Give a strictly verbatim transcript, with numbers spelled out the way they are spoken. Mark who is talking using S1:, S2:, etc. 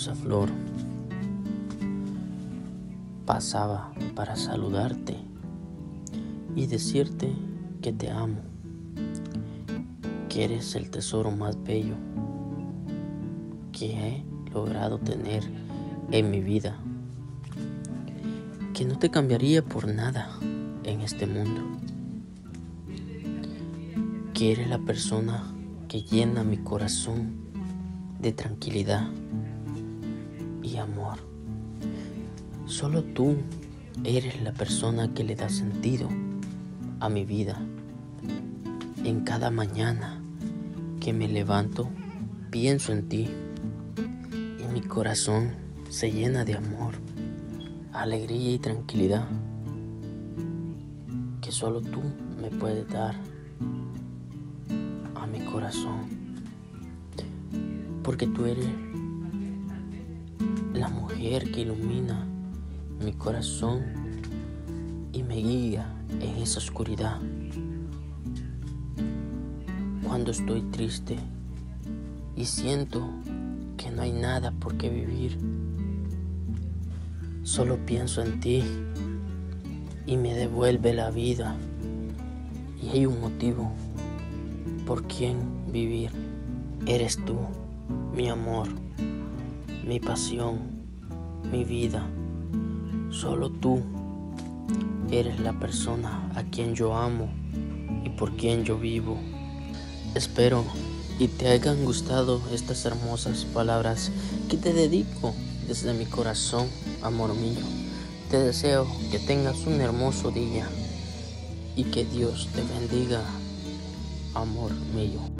S1: hermosa flor, pasaba para saludarte y decirte que te amo, que eres el tesoro más bello que he logrado tener en mi vida, que no te cambiaría por nada en este mundo, que eres la persona que llena mi corazón de tranquilidad y amor. Solo tú eres la persona que le da sentido a mi vida. En cada mañana que me levanto, pienso en ti y mi corazón se llena de amor, alegría y tranquilidad que solo tú me puedes dar a mi corazón, porque tú eres la mujer que ilumina mi corazón y me guía en esa oscuridad. Cuando estoy triste y siento que no hay nada por qué vivir, solo pienso en ti y me devuelve la vida, y hay un motivo por quien vivir. Eres tú, mi amor, mi pasión, mi vida. Solo tú eres la persona a quien yo amo y por quien yo vivo. Espero y te hayan gustado estas hermosas palabras que te dedico desde mi corazón, amor mío. Te deseo que tengas un hermoso día y que Dios te bendiga, amor mío.